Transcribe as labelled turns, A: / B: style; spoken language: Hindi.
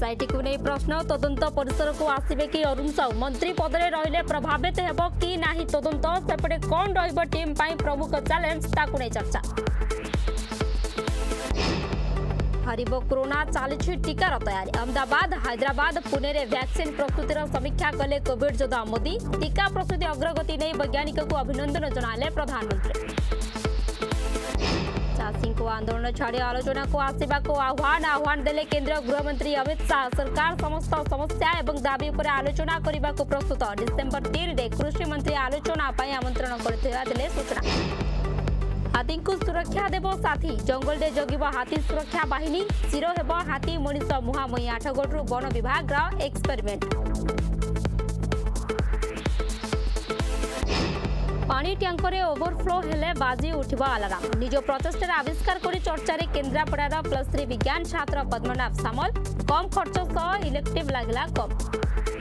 A: एसआईटी को नहीं प्रश्न तदंत परिसर को आसबे कि अरुण साहू मंत्री पद में रहिले प्रभावित हेब कि नाही तदंत सेपटे कौन रहिबो टीम पाई प्रमुख चैलेंज ताकू नहीं चर्चा हरिबो कोरोना चली टीकार तैयारी अहमदाबाद हैदराबाद पुणे रे वैक्सीन प्रस्तुतिर समीक्षा कले कोविड योद्धा मोदी टीका प्रस्तुति अग्रगति नहीं वैज्ञानिक को अभिनंदन जनाले प्रधानमंत्री चाषी को आंदोलन छाड़ी आलोचना को आसवा को आह्वान देले केंद्रीय गृहमंत्री अमित शाह सरकार समस्त समस्या एवं दाबी पर आलोचना करने को प्रस्तुत डिसेम्बर 3 रे कृषि मंत्री आलोचना पाई आमंत्रण करथिले सूचना हाथी को सुरक्षा देव साथी जंगल में जगिब हाथी सुरक्षा बाहिनी सिर हेब हाथी मनीष मुहांमुही आठगढ़ वन विभाग एक्सपेरिमेंट पानी टैंकर ओवरफ्लो हेले बाजी उठिबा अलार्म निज प्रचेष्टा आविष्कार कर चर्चा रे केन्द्रापड़ार +3 विज्ञान छात्र पद्मनाभ सामल कम खर्च सह इलेक्टिव लागला कम।